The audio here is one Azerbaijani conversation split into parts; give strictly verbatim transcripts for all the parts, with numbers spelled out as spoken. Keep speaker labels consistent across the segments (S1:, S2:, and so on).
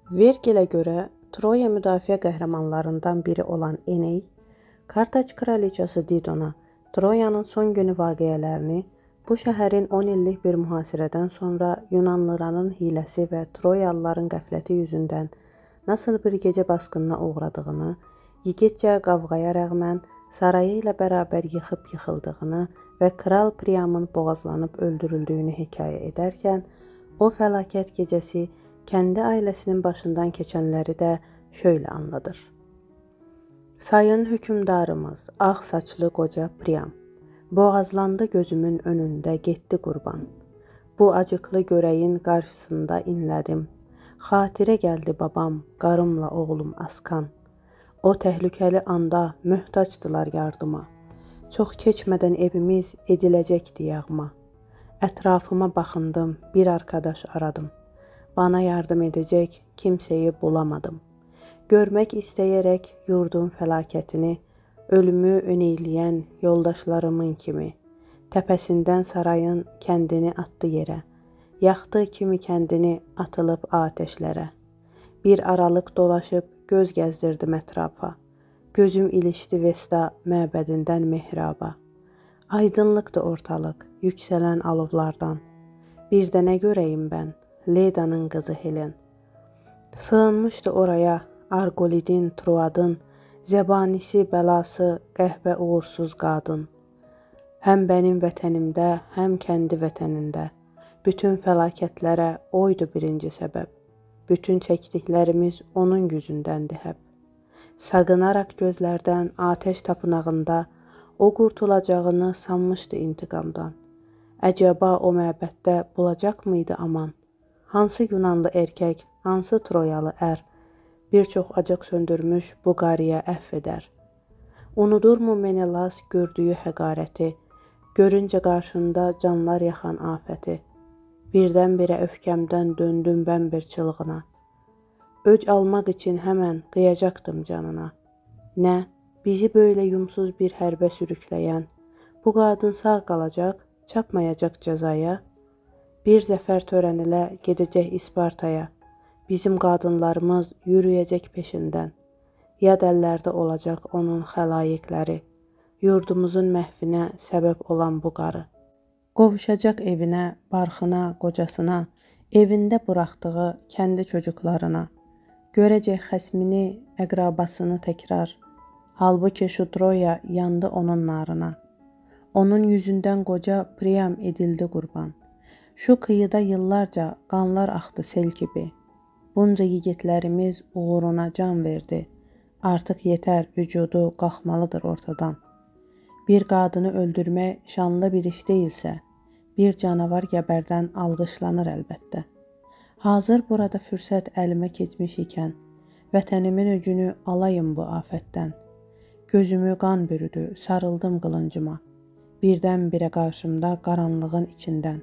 S1: Vergilə görə Troya müdafiə qəhrəmanlarından biri olan Eney, Kartac kraliçası Didona Troyanın son günü vaqiələrini, bu şəhərin on illik bir mühasirədən sonra Yunanlıların hiləsi və Troyalıların qəfləti yüzündən nasıl bir gecə basqınına uğradığını, yigidcə qavğaya rəğmən sarayı ilə bərabər yıxıb yıxıldığını və Kral Priamın boğazlanıb öldürüldüyünü hekayə edərkən, o fəlakət gecəsi kəndi ailəsinin başından keçənləri də şöyle anladır. Sayın hökümdarımız, ağ saçlı qoca Priam, boğazlandı gözümün önündə getdi qurban. Bu acıqlı görəyin qarşısında inlədim. Xatirə gəldi babam, qarımla oğlum Askan. O təhlükəli anda möhtacdılar yardıma. Çox keçmədən evimiz ediləcəkdi yağma. Ətrafıma baxındım, bir arkadaş aradım. Bana yardım edəcək kimseyi bulamadım. Görmək istəyərək yurdun fəlakətini, ölümü öneyləyən yoldaşlarımın kimi, təpəsindən sarayın kəndini attı yerə, yaxdı kimi kəndini atılıb atəşlərə. Bir aralıq dolaşıb göz gəzdirdim ətrafa, gözüm ilişdi Vesta məbədindən mehraba. Aydınlıqdı ortalıq, yüksələn alovlardan, bir də nə görəyim mən? Leda'nın qızı Helen. Sığınmışdı oraya Argolidin, Troadın, zəbanisi, bəlası, qəhbə uğursuz qadın. Həm bənim vətənimdə, həm kəndi vətənində. Bütün fəlakətlərə oydu birinci səbəb. Bütün çəkdiklərimiz onun yüzündəndir həb. Saqınaraq gözlərdən atəş tapınağında o qurtulacağını sanmışdı intiqamdan. Əcəba o məbəddə bulacaq mıydı aman? Hansı Yunanlı erkək, hansı Troyalı ər bir çox acıq söndürmüş bu qarıya əhv edər? Unudurmu Menelas gördüyü həqarəti, görüncə qarşında canlar yaxan afəti? Birdən-birə öfkəmdən döndüm mən bir çılğına. Öc almaq üçün həmən qıyacaqdım canına. Nə, bizi böyle yumsuz bir hərbə sürükləyən, bu qadın sağ qalacaq, çapmayacaq cəzaya? Bir zəfər törəni ilə gedəcək İspartaya, bizim qadınlarımız yürüyəcək peşindən. Yad əllərdə olacaq onun xəlayiqləri, yurdumuzun məhvinə səbəb olan bu qarı. Qovuşacaq evinə, barxına, qocasına, evində buraxdığı kəndi çocuklarına. Görəcək xəsmini, əqrabasını təkrar. Halbuki şu Troya yandı onun narına. Onun yüzündən qoca Priam edildi qurban. Şu kıyıda yıllarca qanlar axdı sel gibi. Bunca yigitlərimiz uğruna can verdi. Artıq yetər, vücudu qalxmalıdır ortadan. Bir qadını öldürmək şanlı bir iş deyilsə, bir canavar gəbərdən alqışlanır əlbəttə. Hazır burada fürsət əlimə keçmiş ikən, vətənimin öcünü alayım bu afətdən. Gözümü qan bürüdü, sarıldım qılıncıma. Birdən-birə qarşımda qaranlığın içindən.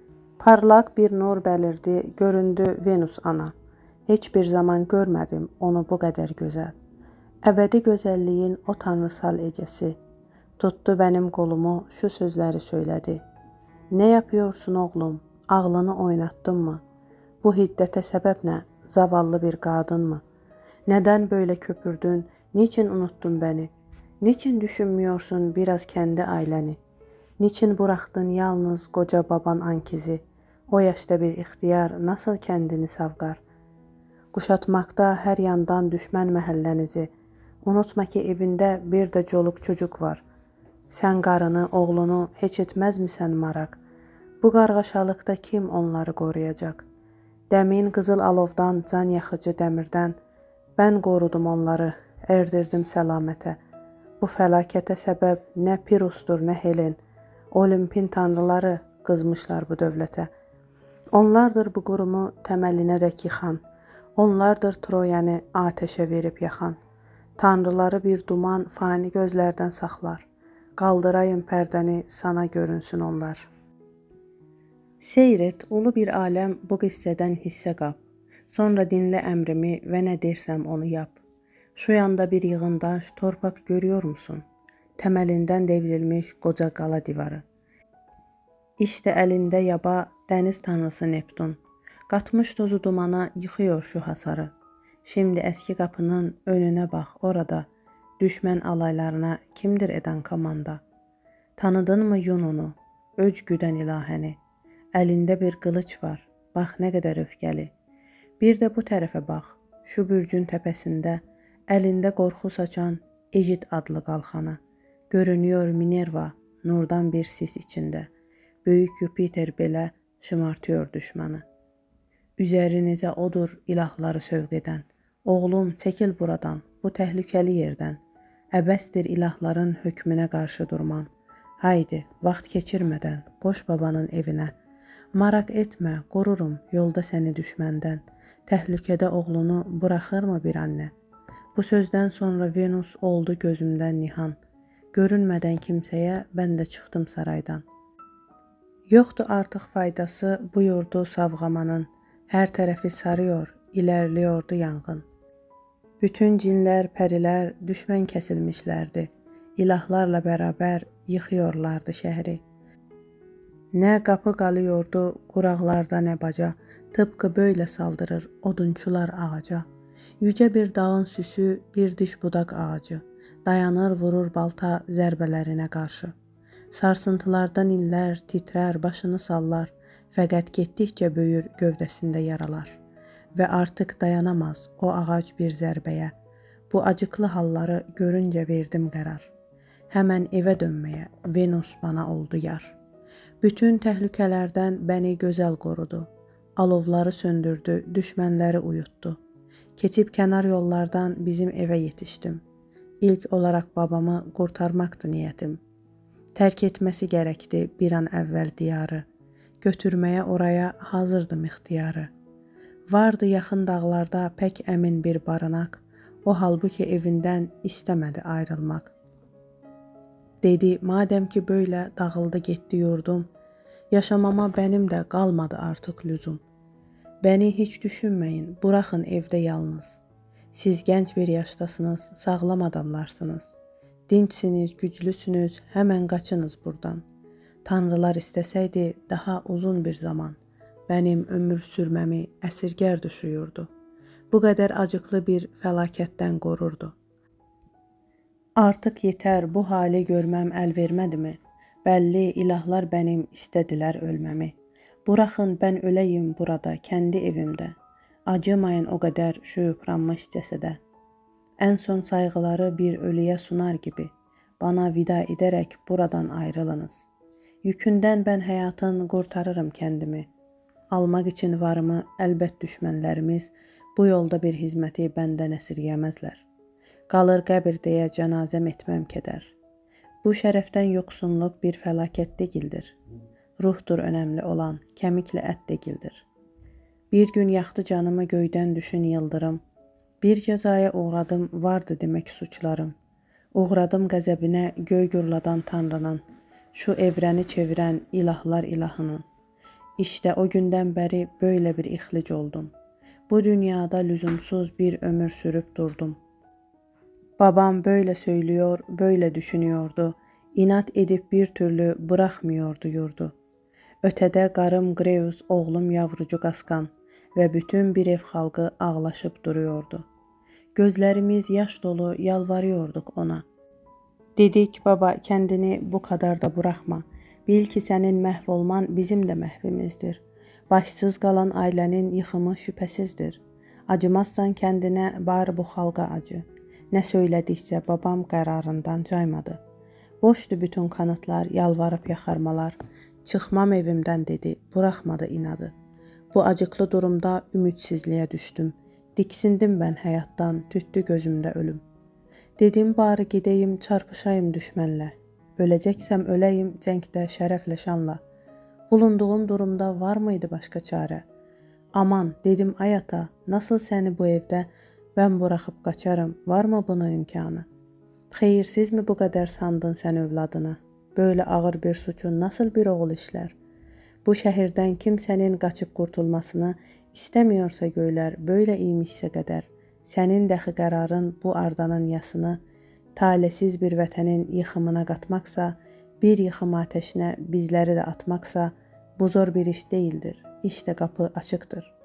S1: Parlaq bir nur bəlirdi, göründü Venus ana. Heç bir zaman görmədim onu bu qədər gözəl. Əbədi gözəlliyin o tanrısal ecəsi. Tutdu benim qolumu, şu sözləri söylədi. Ne yapıyorsun oğlum, ağlını oynattın mı? Bu hiddətə səbəb nə, zavallı bir qadın mı? Neden böyle köpürdün, niçin unuttun beni? Niçin düşünmüyorsun biraz kendi ailəni? Niçin bıraktın yalnız qoca baban Ankizi? O yaşda bir ixtiyar nasıl kendini savqar? Quşatmaqda hər yandan düşmən məhəllənizi. Unutma ki evində bir də coluq çocuk var. Sən qarını, oğlunu heç etməzmisən maraq? Bu qarğaşalıqda kim onları qoruyacaq? Dəmin qızıl alovdan, can yaxıcı dəmirdən mən qorudum onları, erdirdim səlamətə. Bu fəlakətə səbəb nə Pirusdur, nə Helen. Olimpin tanrıları qızmışlar bu dövlətə. Onlardır bu qurumu təməlinə dək yıxan. Onlardır Troyanı ateşe verib yaxan. Tanrıları bir duman fani gözlərdən saxlar. Qaldırayım pərdəni, sana görünsün onlar. Seyr et, ulu bir aləm bu qissədən hissə qap. Sonra dinlə əmrimi və nə dersəm onu yap. Şu yanda bir yığındaş torpaq görüyor musun? Təməlindən devrilmiş qoca qala divarı. İşte əlində yaba dəniz tanrısı Neptun. Qatmış tozu dumana yıxıyor şu hasarı. Şimdi eski qapının önüne bax orada. Düşmən alaylarına kimdir edən komanda? Tanıdınmı Yununu, öc güdən ilahəni? Əlində bir qılıç var, bax nə qədər öfkəli. Bir də bu tərəfə bax, şu bürcün təpəsində, əlində qorxu saçan Ejid adlı qalxanı. Görünüyor Minerva, nurdan bir sis içində. Böyük Yupiter belə şımartıyor düşmanı. Üzərinizə odur ilahları sövq edən. Oğlum, çəkil buradan, bu təhlükəli yerdən. Əbəsdir ilahların hökmünə qarşı durman. Haydi, vaxt keçirmədən, qoş babanın evinə. Maraq etmə, qorurum yolda səni düşməndən. Təhlükədə oğlunu buraxırmı bir anne? Bu sözdən sonra Venus oldu gözümdən nihan. Görünmədən kimsəyə mən də çıxdım saraydan. Yoxdur artıq faydası bu yurdu savğamanın. Hər tərəfi sarıyor, ilərliyordu yanğın. Bütün cinlər, pərilər düşmən kəsilmişlərdi. İlahlarla bərabər yıxıyorlardı şəhri. Nə qapı qalıyordu quraqlarda nə baca, tıpkı böylə saldırır odunçular ağaca. Yücə bir dağın süsü, bir diş budaq ağacı, dayanır vurur balta zərbələrinə qarşı. Sarsıntılardan illər titrər, başını sallar, fəqət getdikcə böyür gövdəsində yaralar. Və artıq dayanamaz o ağac bir zərbəyə. Bu acıqlı halları görüncə verdim qərar. Həmən evə dönməyə Venus bana oldu yar. Bütün təhlükələrdən bəni gözəl qorudu. Alovları söndürdü, düşmənləri uyutdu. Keçib kənar yollardan bizim evə yetişdim. İlk olaraq babamı qurtarmaqdı niyyətim. Tərk etməsi gərəkdi bir an əvvəl diyarı. Götürməyə oraya hazırdım ixtiyarı. Vardı yaxın dağlarda pək əmin bir barınaq, o halbuki evindən istəmədi ayrılmaq. Dedi, madəm ki böylə dağıldı getdi yurdum, yaşamama bənim də qalmadı artıq lüzum. Bəni heç düşünməyin, buraxın evdə yalnız. Siz gənc bir yaşdasınız, sağlam adamlarsınız. Dinçsiniz, güclüsünüz, həmən qaçınız buradan. Tanrılar istəsəydi daha uzun bir zaman. Mənim ömür sürməmi əsirgər düşüyurdu. Bu qədər acıqlı bir fəlakətdən qorurdu. Artıq yetər, bu hali görməm əl vermədimi? Bəlli, ilahlar bənim istədilər ölməmi. Buraxın, mən öləyim burada, kəndi evimdə. Acımayın o qədər şu yıpranmış cəsədə. Ən son sayğıları bir ölüyə sunar gibi, bana vida edərək buradan ayrılınız. Yükündən mən həyatın qurtarırım kəndimi. Almaq üçün varımı əlbət düşmənlərimiz bu yolda bir hizməti bəndən əsirgəməzlər. Qalır qəbir deyə cənazəm etməm kədər. Bu şərəfdən yoxsunluq bir fəlakət deyildir. Ruhdur önəmli olan, kəmiklə ət deyildir. Bir gün yaxdı canımı göydən düşün yıldırım. Bir cəzaya uğradım, vardı demək suçlarım. Uğradım qəzəbinə göy gürladan Tanrının, şu evrəni çevirən ilahlar ilahının. İşte o gündən bəri böyle bir ixlic oldum. Bu dünyada lüzumsuz bir ömür sürüp durdum. Babam böyle söylüyor, böyle düşünüyordu. İnat edip bir türlü bırakmıyordu yurdu. Ötede qarım Greus, oğlum yavrucu Qasqan ve bütün bir ev xalqı ağlaşıp duruyordu. Gözlerimiz yaş dolu yalvarıyorduk ona. Dedik, baba kendini bu kadar da bırakma. Bil ki sənin məhv olman bizim də məhvimizdir. Başsız qalan ailənin yıxımı şübhəsizdir. Acımazsan kəndinə, bari bu xalqa acı. Nə söylədiksə babam qərarından caymadı. Boşdu bütün kanıtlar, yalvarıb yaxarmalar. Çıxmam evimdən dedi, buraxmadı inadı. Bu acıqlı durumda ümidsizliyə düşdüm. Diksindim mən həyatdan, tütdü gözümdə ölüm. Dedim, bari gedeyim, çarpışayım düşmənlə. Öləcəksəm öləyim cəngdə şərəflə şanla. Bulunduğum durumda var mıydı başqa çarə? Aman, dedim ay ata, nasıl səni bu evdə mən buraxıb qaçarım, varmı buna imkanı? Xeyirsizmi bu qədər sandın sən övladını? Böyle ağır bir suçun nasıl bir oğul işlər? Bu şəhərdən kimsənin qaçıb qurtulmasını istəmiyorsa göylər, böyle imişsə qədər, sənin dəxi qərarın bu ardanın yasını, talesiz bir vətənin yıxımına qatmaqsa, bir yıxım ateşinə bizləri də atmaqsa, bu zor bir iş deyildir. İşte qapı açıqdır.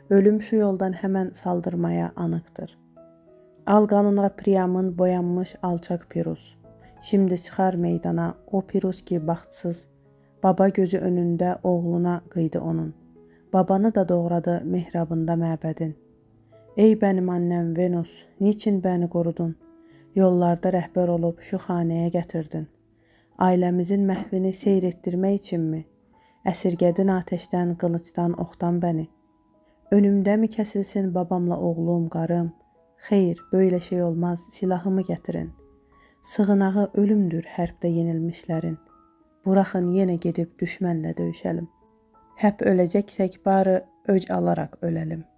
S1: Ölüm şu yoldan hemen saldırmaya anıqdır. Al qanuna Priyamın boyanmış alçak pirus. Şimdi çıxar meydana o pirus ki baxtsız, baba gözü önündə oğluna qıydı onun. Babanı da doğradı mihrabında məbədin. Ey bənim annem Venus, niçin bəni qorudun? Yollarda rəhbər olub şu xanəyə gətirdin. Ailəmizin məhvini seyr etdirmək üçünmü? Əsirgədin ateşdən, qılıçdan, oxdan bəni. Önümdə mi kəsilsin babamla oğlum, qarım? Xeyr, böyle şey olmaz, silahımı gətirin. Sığınağı ölümdür hərbdə yenilmişlərin. Buraxın yenə gedib düşmənlə döyüşəlim. Həp öləcəksək bari öc alaraq öləlim.